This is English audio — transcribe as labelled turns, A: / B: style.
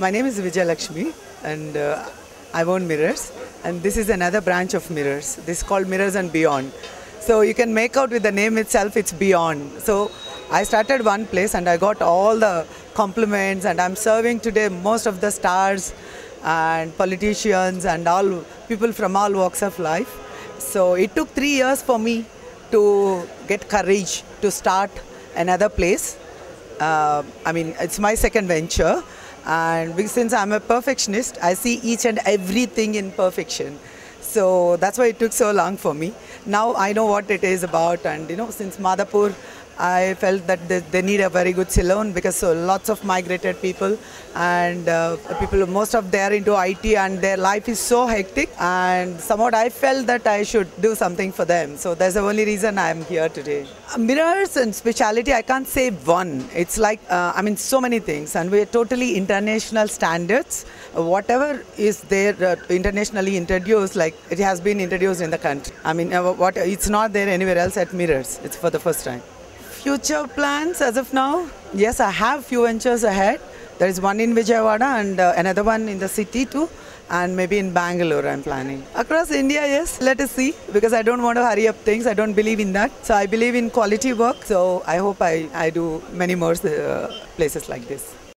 A: My name is Vijay Lakshmi and I own Mirrors, and this is another branch of Mirrors. This is called Mirrors and Beyond. So you can make out with the name itself, it's Beyond. So I started one place and I got all the compliments, and I'm serving today most of the stars and politicians and all people from all walks of life. So it took 3 years for me to get courage to start another place. It's my second venture, and since I'm a perfectionist, I see each and everything in perfection. So that's why it took so long for me. Now I know what it is about, and since Madhapur, I felt that they need a very good salon because lots of migrated people and most of them are into IT and their life is so hectic, and somewhat I felt that I should do something for them. So that's the only reason I'm here today. Mirrors and speciality, I can't say one. It's like, so many things, and we're totally international standards. Whatever is there internationally introduced, like it has been introduced in the country. It's not there anywhere else at Mirrors. It's for the first time. Future plans as of now, yes, I have few ventures ahead. There is one in Vijayawada and another one in the city too, and maybe in Bangalore I'm planning. Across India, yes, let us see, because I don't want to hurry up things. I don't believe in that. So I believe in quality work. So I hope I do many more places like this.